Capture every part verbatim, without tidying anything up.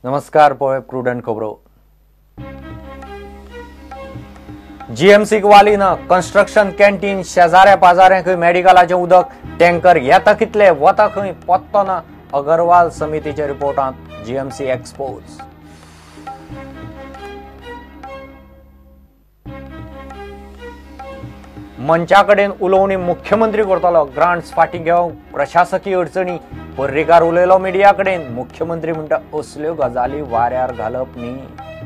नमस्कार पळय प्रुडंट खबरो। जीएमसी वालीन कन्स्ट्रक्शन कॅन्टीन शेजाऱ्या पाजाऱ्यांक मेडिकलाचे उदक टँकर येता कितले वता खंय पत्तो ना। अगरवाल समितीच्या रिपोर्टांत जीएमसी एक्सपोज। मंचा कडेन उलोवणी मुख्यमंत्री करतलो। ग्रांट्स फाटी घेवंक प्रशासकीय अडचणी। पर्रीकार उलयलो मिडिया कडेन। मुख्यमंत्री म्हणटा असल्यो गजाली वाऱ्यार घालप न्ही।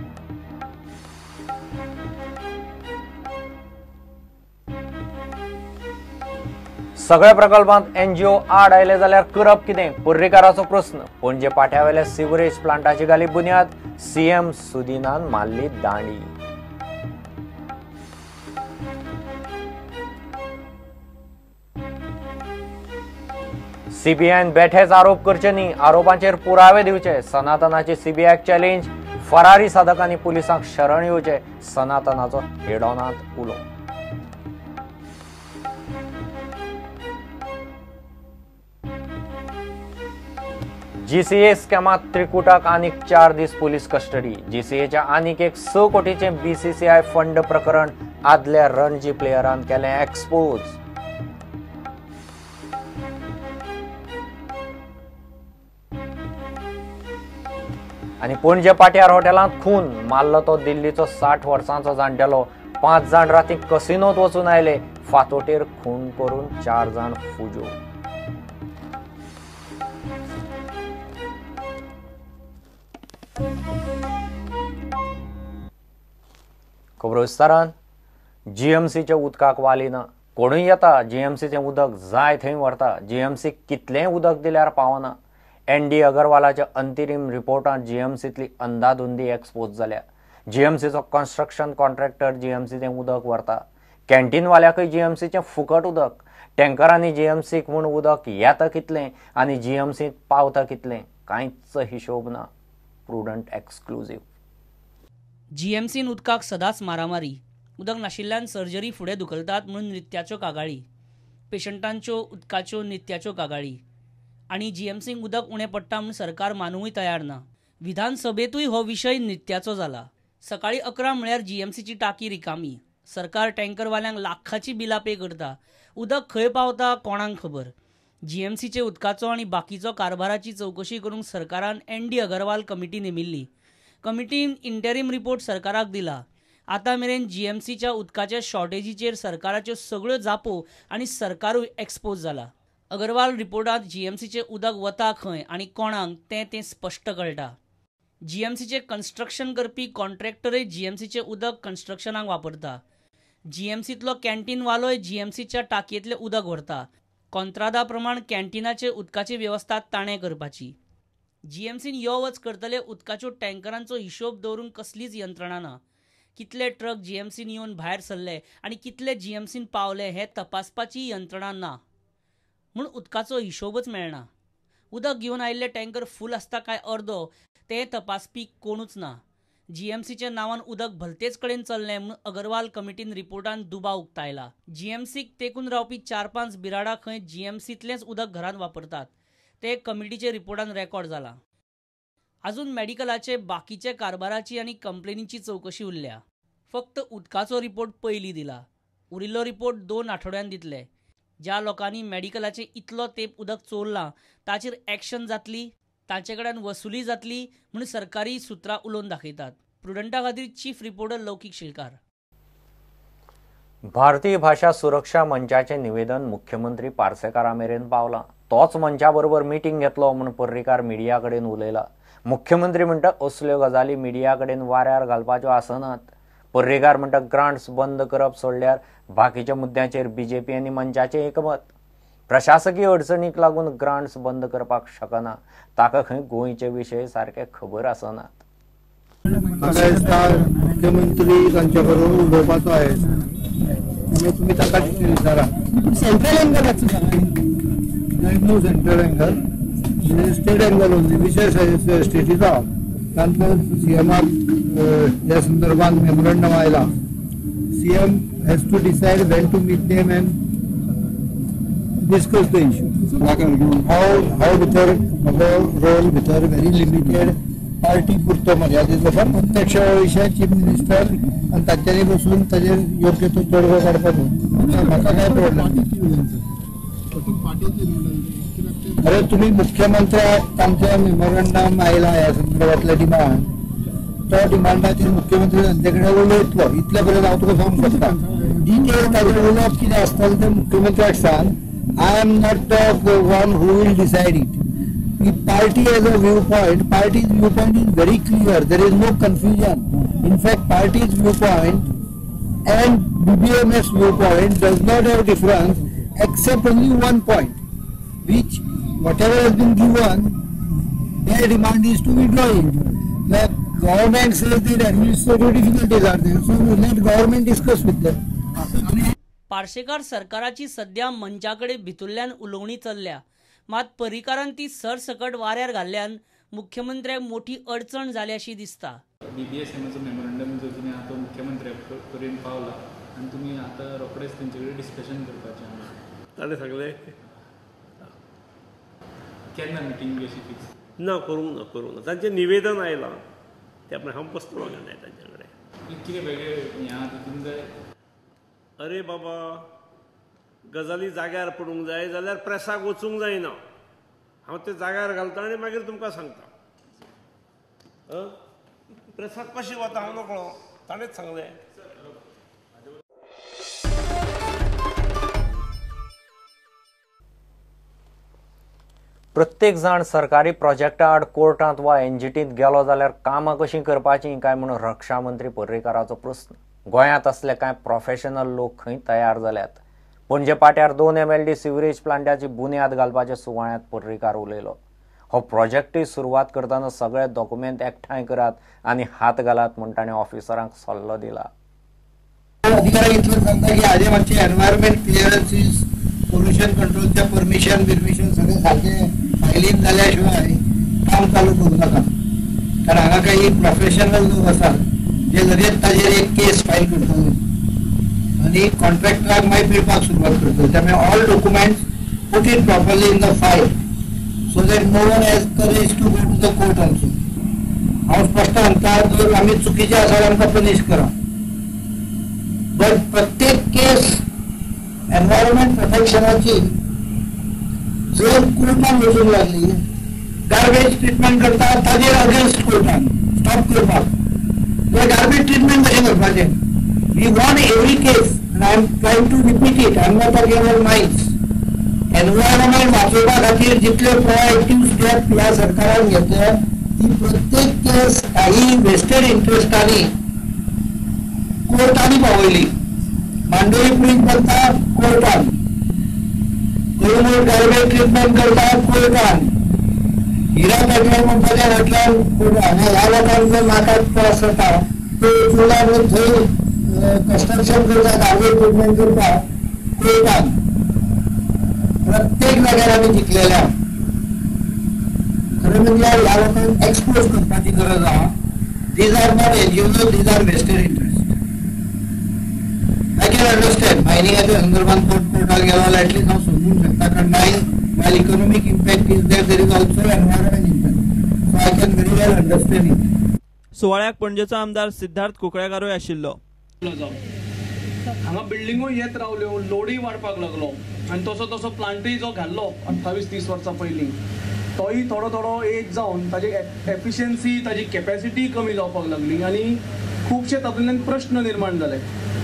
सगळ्या प्रकल्पांत एनजीओ आड आयले जाल्यार करप कितें? पर्रीकाराचो प्रस्न। पणजे पाट्यावेल्या सिवरेज प्लांटाची घाली बुन्याद। सीएम सुदिनान मारली दांडी। सीबीआयन बेठेच आरोप करचे न्ही, आरोपांचेर पुरावे दिवचे। सनातनाची सीबीआयक चॅलेंज। फरारी साधकांनी पुलिसांक शरण येवचे। सनातनाचो हेडॉनांत उलो। जीसीए स्कॅमात त्रिकुटाक आनीक चार दीस पुलीस कस्टडी। जीसीएच्या आनीक एक स कोटीचे बीसीसीआय फंड प्रकरण आदल्या रणजी प्लेयरान केले एक्सपोज। आणि पणजे पाट्यार हॉटेलांत खून। मारलो तो दिल्लीचो साठ वर्सांचो जाणटेलो। पांच जाण राती कसिनोत वचून आयले। फातोटेर खून करून चार जाण फुजो। खबरो विस्तारान। जीएमसीच्या उदकाक वाली ना। कोणूय येता जीएमसीचें उदक जाय थंय व्हरता। जीएमसी कितलेंय उदक दिल्यार पावना। एनडी अगरवालाच्या अंतरीम रिपोर्टांत जीएमसीतली अंदाधुंदी एक्सपोज जाल्या। जीएमसीचो कन्स्ट्रक्शन कॉन्ट्रॅक्टर जीएमसीचें उदक व्हरता। कॅन्टीनवाल्याकय जीएमसीचें फुकट उदक। टँकरांनी जीएमसीक म्हूण उदक येता कितलें आनी जीएमसीत पावता कितलें कांयच हिशोब ना। Prudent exclusive. जीएमसीन उदकाक सदांच मारामारी। उदक नाशिल्ल्यान सर्जरी फुडें धुकलतात म्हणून नित्याच्यो कागाळी। पेशंटांच्यो उदकाच्यो नित्याच्यो कागाळी। आणि जीएमसीक उदक उणें पडटा म्हूण सरकार मानूंकय तयार ना। विधानसभेतूय हो विशय नित्याचो जाला। सकाळी अकरा म्हळ्यार जीएमसीची टाकी रिकामी। सरकार टँकरवाल्यांक लाखाची बिलां पे करता। उदक खंय पावता कोणाक खबर। जीएमसीचे उदकाचो आनी बाकीचो कारभाराची चवकशी करूंक सरकारान एनडी अगरवाल कमिटी नेमिल्ली। कमिटीन इंटरिम रिपोर्ट सरकाराक दिला। आतां मेरेन जीएमसीच्या उदकाच्या शॉर्टेजीचेर सरकाराच्यो सगळ्यो जापो आनी सरकारूय एक्सपोज जाला। अगरवाल रिपोर्टांत जीएमसीचे उदक वता खंय आनी कोणाक तें तें स्पश्ट कळटा। जीएमसीचे कन्स्ट्रक्शन करपी कॉन्ट्रॅक्टरय जीएमसीचे उदक कन्स्ट्रक्शनाक वापरता। जीएमसीतलो कॅन्टीन वालोय जीएमसीच्या टाकयेंतलें उदक व्हरता। कंत्रादा प्रमाण कॅन्टीनाचे उदकाची वेवस्था ताणें करपाची। जीएमसीन यो वच करतले उदकाच्यो टँकरांचो हिशोब दवरूंक कसलीच यंत्रणा ना। कितले ट्रक जीएमसीन येवन भायर सरले आनी कितले जीएमसीन पावले हें तपासपाची यंत्रणा ना म्हूण उदकाचो हिशोबच मेळना। उदक घेवन आयिल्ले टँकर फूल आसता काय अर्दो तें तपासपी कोणूच ना। जीएमसीच्या नांवान उदक भलतेच कडेन चल्लें म्हूण अगरवाल कमिटीन रिपोर्टांत दुबाव उक्तायला। जीएमसीक तेंकून रावपी चार पांच बिराडां खंय जीएमसीतलेंच उदक घरांत वापरतात ते कमिटीचे रिपोर्टांत रेकॉर्ड जाला। अजून मेडिकलाचे बाकीचे कारभाराची आनी कंप्लेनीची चवकशी उरल्या। फक्त उदकाचो रिपोर्ट पयलीं दिला। उरिल्लो रिपोर्ट दोन आठवड्यान दितले। ज्या लोकांनी मेडिकलाचे इतलो तेंप उदक चोरलां ताचेर एक्शन जातली, तांचे कडेन वसुली जातली म्हूण सरकारी सुत्रां उलोवन दाखयतात। प्रुडंटा खातीर चीफ रिपोर्टर लौकीक शिलकार। भारतीय भाषा सुरक्षा मंचाचे निवेदन मुख्यमंत्री पार्सेकारा मेरेन पावलां। तोच मंचा बरोबर मिटींग घेतलो म्हूण पर्रीकार मिडिया कडेन उलयला। मुख्यमंत्री म्हणटा असल्यो गजाली मिडिया कडेन वाऱ्यार घालपाच्यो आसनात। पर्रीकार म्हणटा ग्रांट्स बंद करप सोडल्यार बाकीच्या मुद्द्यांचेर बीजेपी आनी मंचाचें एकमत। प्रशासकीय अडचणीक लागून ग्रांट्स बंद करपाक शकना। ताका खंय गोंयचे विशय सारके खबर आसनात। मुख्यमंत्री तांच्या बरोबर उलोवपाचो आहे आनी तुमी ताका विचारा। सेंट्रल एंगलाचो no central angle state angle only विशेष स्टेटीचो तांचो सीएमाक ह्या संदर्भात मेमोरंडम आयला। CM has to decide when to meet them and discuss the issue. How how भितर म्हजो रोल भितर very limited पार्टी पुरतो मर्यादित आसा. प्रत्यक्ष विशय चीफ मिनिस्टर आनी तांच्यांनी बसून ताजेर योग्य तो तोडगो काडपाचो. म्हाका काय प्रॉब्लेम. अरे तुम्ही मुख्यमंत्र्याक आमच्या मेमोरंडम आयला ह्या संदर्भातले डिमांड, तो डिमांडाचेर मुख्यमंत्री तांचे कडेन उलयतलो. इतले पर्यंत हांव तुका सांगूंक शकता. डिटेल ताजेर उलोवप कितें आसतलें तें मुख्यमंत्र्याक सांग. I am not the one who will decide it. Party as a viewpoint, party's viewpoint is very clear. There is no confusion. In fact, party's viewpoint and B B M S viewpoint does not have difference except only one point, which whatever has been given, their demand is to withdraw it. The government says that administrative difficulties are there, so we let government discuss with them. Parsekar सरकाराची सध्या मंचाकडे भितुरल्यान उलोवणी चल्ल्या, मात पर्रीकारान ती सरसकट वाऱ्यार घाल्ल्यान मुख्यमंत्र्याक मोठी अडचण जाल्याशी दिसता. बीबीएसएमचो मेमोरंडम जो तुमी आतां मुख्यमंत्र्या पर्यंत पावला आनी तुमी आतां रोखडेच तेंचे कडेन डिस्कशन करपाचें ताणें सांगलें केन्ना मिटींग अशी फिक्स ना करूंक ना करूंक ना. तांचें निवेदन आयलां तें आपण हांव बसतलो जाय तांचे कडेन. कितें वेगळें हें आहा तितून जाय. अरे बाबा गजाली जाग्यार पडूंक जाय जाल्यार प्रेसाक वचूंक जायना. हांव ते जाग्यार घालता आनी मागीर तुमकां सांगता. प्रेसाक कशें वता हांव नकळो. ताणेंच सांगलें. प्रत्येक जाण सरकारी प्रोजेक्टा आड कोर्टांत वा एनजीटींत गेलो जाल्यार कामां कशीं करपाचीं काय म्हणून रक्षा मंत्री पर्रीकाराचो प्रस्न. गोंयांत असले कांय प्रोफेशनल लोक खंय तयार जाल्यात. पणजे पाट्यार दोन एम एल डी सिवरेज प्लांटाची बुन्याद घालपाच्या सुवाळ्यात पर्रीकार उलयलो. हो प्रोजेक्टूय सुरवात करतना सगळे डॉक्युमेंट एकठांय करात आनी हात घालात म्हूण ताणें ऑफिसरांक सल्लो दिला. अधिकारी इतलें सांगता की हाजे मातशे एनवायरमेंट क्लियरन्सीस, पोल्युशन कंट्रोलचे परमिशन बिर्मिशन सगळें सारकें फायलीन जाल्या शिवाय काम चालू करूं नाका. कारण हांगा काही प्रोफेशनल लोक आसात जे लगेच ताजेर एक केस फायल करतले आनी कॉन्ट्रॅक्टराक मागीर पिळपाक सुरवात करतले. त्यामुळे all documents put in properly in the file so that no one has courage to go to the court also. हांव स्पश्ट सांगता जर आमी चुकीचे आसा आमकां पनिश करा. बट प्रत्येक केस एनवायरमेंट प्रोटेक्शनाची जर कोर्टान वचूंक लागली, गार्बेज ट्रिटमेंट करता ताजेर अगेन्स्ट कोर्टान स्टॉप करपाक. गार्बेज ट्रिटमेंट कशें करपाचें. We want every case and I am trying to repeat it. I am not talking about mines. Environment वाचोवपा खातीर जितले प्रोएक्टिव्ह स्टेप ह्या सरकारान घेतले ती प्रत्येक केस काही वेस्टेड इंटरेस्टांनी कोर्टांनी पावयली. मांडोळी ब्रीज करता कोर्टान, कोलमूर गार्बेज ट्रिटमेंट करता कोर्टान, हिरा पेट्रोल पंपाच्या फाटल्यान कोर्टान. ह्या लोकांक जर नाकात त्रास जाता थंय कन्स्ट्रक्शन करता गार्बेज ट्रिटमेंट करता कोर्टान. प्रत्येक जाग्यार आमी जिखलेल्या. खरें म्हणजे ह्या लोकांक एक्सपोज करपाची गरज आहा. These are not NGOs, these are vested interest. I can understand मायनिंगाच्या संदर्भात कोर्ट कोर्टाक गेलो जाल्यार एटलीस्ट हांव समजूंक शकता. कारण mine while economic impact is there, there is also environment impact. So I can very well understand it. सुवाळ्याक पणजेचो आमदार सिद्धार्थ कुंकळेकारूय आशिल्लो. हांगा बिल्डिंगूय येत रावल्यो, लोडूय वाडपाक लागलो आनी तसो तसो प्लांटूय जो घाल्लो अठ्ठावीस तीस वर्सां पयलीं तोय थोडो थोडो एज जावन ताजी एफिशियन्सी, ताजी कॅपॅसिटी कमी जावपाक लागली आनी खुबशे तातूंतल्यान प्रश्न निर्माण जाले.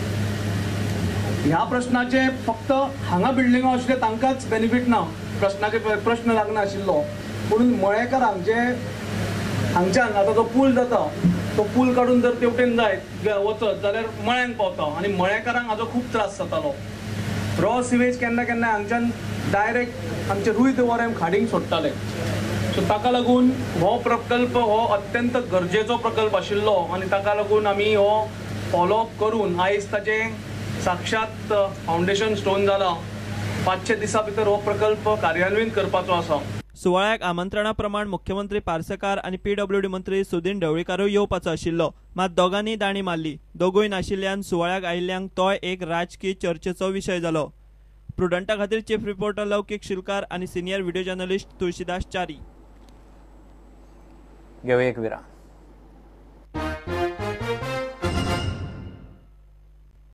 ह्या प्रश्नाचे फक्त हांगा बिल्डिंगो आशिल्ले तांकांच बेनिफीट ना, प्रश्नाचे प्रश्न लागना आशिल्लो. पूण मळेकारांक जे हांगच्यान आतां जो पूल जाता तो पूल काडून जर तेवटेन जायत वचत जाल्यार मळ्यांक पावता आनी मळेकारांक हाजो खूब त्रास जातालो. रॉ सिवेज केन्ना केन्ना हांगच्यान डायरेक्ट आमचे रुईत वरें खाडींक सोडटाले. सो ताका लागून हो प्रकल्प हो अत्यंत गरजेचो प्रकल्प आशिल्लो आनी ताका लागून आमी हो फॉलोअप करून आयज ताचें साक्षात फावंडेशन स्टोन जाला. पांचशे दिसां भितर हो प्रकल्प कार्यान्वीत करपाचो आसा. सुवाळ्याक आमंत्रणा प्रमाण मुख्यमंत्री पार्सेकार आनी पीडब्ल्यूडी मंत्री सुदीन ढवळीकारूय येवपाचो आशिल्लो, मात दोगांनी दाणी मारली. दोगूय नाशिल्ल्यान सुवाळ्याक आयिल्ल्यांक तो एक राजकीय चर्चेचो विशय जालो. प्रुडंटा खातीर चीफ रिपोर्टर लौकीक शिलकार आनी senior video journalist Tulshidas Chari. घेऊ एक विराम.